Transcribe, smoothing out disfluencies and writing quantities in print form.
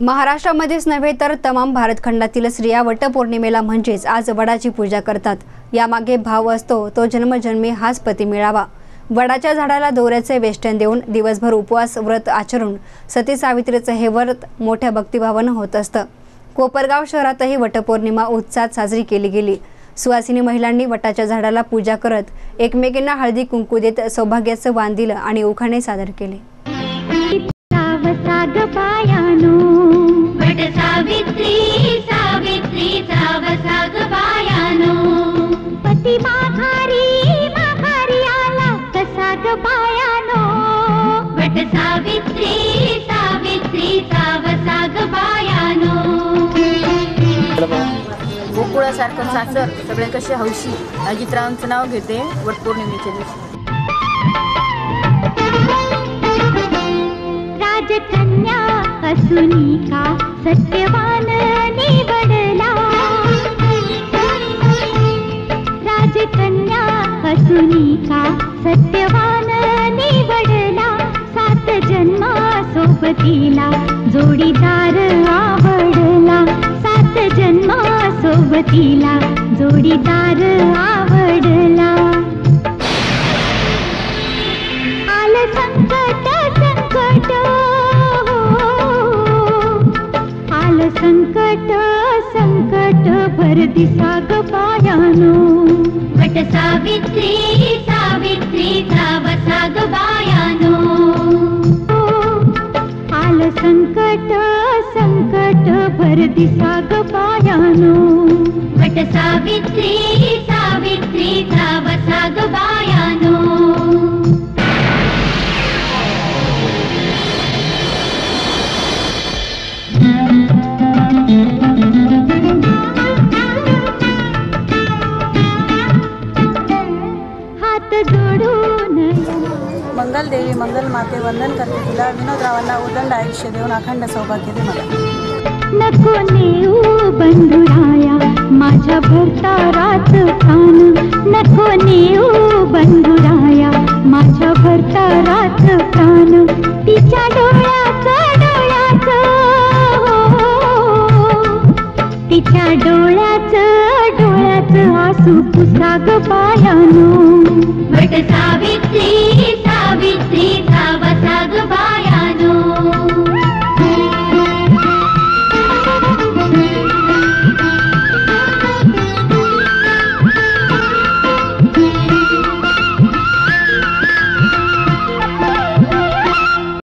महाराष्ट्रामध्येच नव्हे तर तमाम भारतखंडातील स्त्रिया वटपौर्णिमेला म्हणजेच आज वडाची पूजा करतात। यामागे भाव असतो तो जन्मजन्मी हाच पती मिळावा। वडाच्या झाडाला दोऱ्याचे वेष्टन देऊन दिवसभर उपवास व्रत आचरून सती सावित्रीचे हे व्रत मोठ्या भक्तिभावाने होत असतं। कोपरगाव शहरातही वटपौर्णिमा उत्साहात साजरी केली गेली। सुवासिनी महिलांनी वटाच्या झाडाला पूजा करत एकमेकींना हळदी कुंकू देत सौभाग्याचं वाण दिलं आणि उखाणे सादर केले। पती माघारी माघारी आला कसा ग बायानो, वट सावित्री सावित्रीचा वसा ग बायानो। गोकुळासारखं सासर सगळे कसे हौशी अजितरावांचं नाव घेते वटपौर्णिमेच्या दिवशी। राजकन्या असुनी का सत्यवान निवडला, राजकन्या असुनी का सत्यवान निवडला। 7 जन्मा सोबतीला जोडीदार आवडला, 7 जन्मा सोबतीला जोडीदार आवडला। आलं संकट संकट आलं संकट संकट भर दिसा ग बायानो, वट सावित्री सावित्रीचा वसा ग बायानो। आलं संकट संकट भर दिसा ग बायानो, वट सावित्री सावित्रीचा वसा ग बायानो। हात जोडून मंगल देवी मंगल माते वंदन करते तुला, विनोदरावांना उदंड आयुष्य देऊन अखंड सौभाग्य दे मला। नको नेऊ बंधुराया माझ्या भरतारात प्राण, नको नेऊ बंधुराया माझ्या भरतारात प्राण। तिच्या डोळ्याचं डोळ्याचं तिच्या डोळ्याचं डोळ्याचं आसू पुसा ग बायानो, वट सावित्री सावित्रीचा वसा ग बायानो।